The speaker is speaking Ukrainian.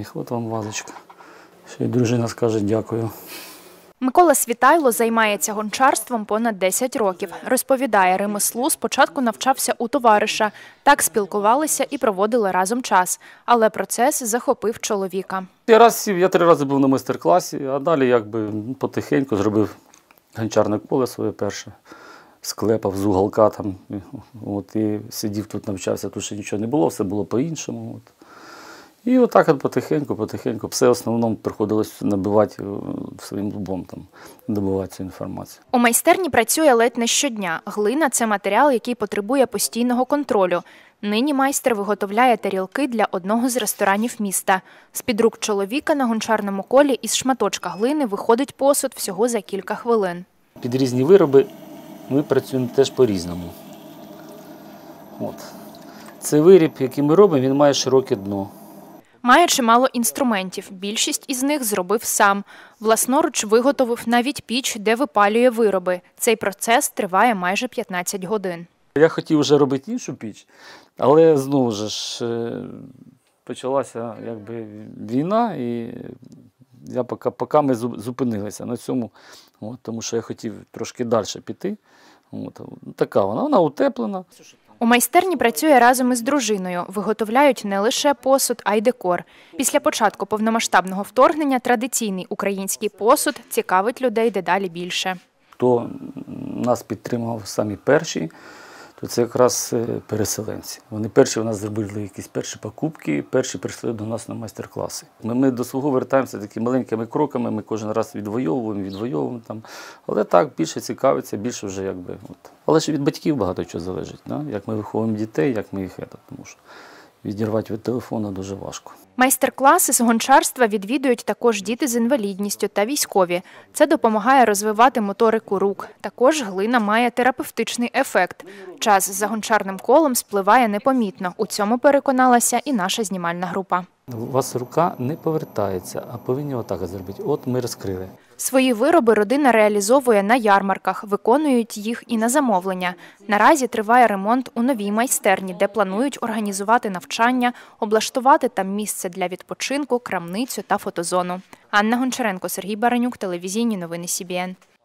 них. От вам вазочка. Ще й дружина скаже дякую. Микола Світайло займається гончарством понад 10 років. Розповідає, ремеслу спочатку навчався у товариша. Так спілкувалися і проводили разом час. Але процес захопив чоловіка. Я 3 рази був на майстер-класі, а далі якби потихеньку зробив гончарне коло своє перше. Склепав з уголка там. От, і сидів тут, навчався, тут ще нічого не було, все було по-іншому. От. І отак от потихеньку, все в основному приходилось набивати своїм лбом, там, добувати цю інформацію. У майстерні працює ледь не щодня. Глина – це матеріал, який потребує постійного контролю. Нині майстер виготовляє тарілки для одного з ресторанів міста. З-під рук чоловіка на гончарному колі із шматочка глини виходить посуд всього за кілька хвилин. Під різні вироби ми працюємо теж по-різному. От. Цей виріб, який ми робимо, він має широке дно. Має чимало інструментів. Більшість із них зробив сам. Власноруч виготовив навіть піч, де випалює вироби. Цей процес триває майже 15 годин. Я хотів вже робити іншу піч, але знову ж почалася якби війна, і поки ми зупинилися на цьому, тому що я хотів трошки далі піти. Така вона утеплена. У майстерні працює разом із дружиною. Виготовляють не лише посуд, а й декор. Після початку повномасштабного вторгнення традиційний український посуд цікавить людей дедалі більше. Хто нас підтримав самі перші, то це якраз переселенці. Вони перші у нас зробили якісь перші покупки, перші прийшли до нас на майстер-класи. Ми до свого вертаємося такими маленькими кроками, ми кожен раз відвоюємо там. Але так, більше цікавиться, більше вже якби. Але ж від батьків багато чого залежить, да? Як ми виховуємо дітей, як ми їх, тому що відірвати від телефону дуже важко. Майстер-класи з гончарства відвідують також діти з інвалідністю та військові. Це допомагає розвивати моторику рук. Також глина має терапевтичний ефект. Час за гончарним колом спливає непомітно. У цьому переконалася і наша знімальна група. У вас рука не повертається, а повинні отак зробити. От ми розкрили. Свої вироби родина реалізовує на ярмарках, виконують їх і на замовлення. Наразі триває ремонт у новій майстерні, де планують організувати навчання, облаштувати там місце для відпочинку, крамницю та фотозону. Анна Гончаренко, Сергій Баранюк, телевізійні новини СІБІН.